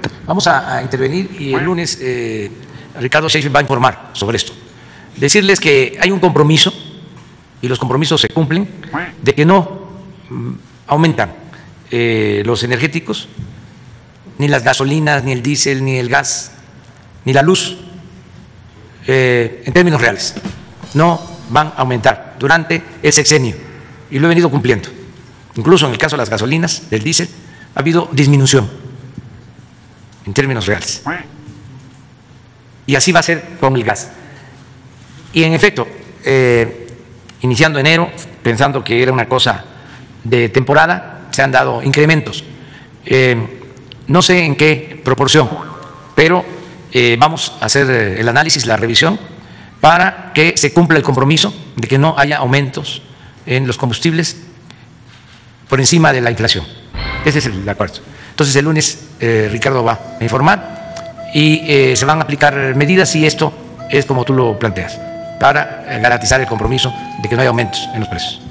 Vamos a intervenir y el lunes Ricardo Sheffield va a informar sobre esto. Decirles que hay un compromiso, y los compromisos se cumplen, de que no aumentan los energéticos, ni las gasolinas, ni el diésel, ni el gas, ni la luz, en términos reales. No van a aumentar durante el sexenio, y lo he venido cumpliendo. Incluso en el caso de las gasolinas, del diésel, ha habido disminución en términos reales. Y así va a ser con el gas. Y en efecto, iniciando enero, pensando que era una cosa de temporada, se han dado incrementos. No sé en qué proporción, pero vamos a hacer el análisis, la revisión, para que se cumpla el compromiso de que no haya aumentos en los combustibles por encima de la inflación. Ese es el acuerdo. Entonces el lunes Ricardo va a informar y se van a aplicar medidas, y esto es como tú lo planteas, para garantizar el compromiso de que no haya aumentos en los precios.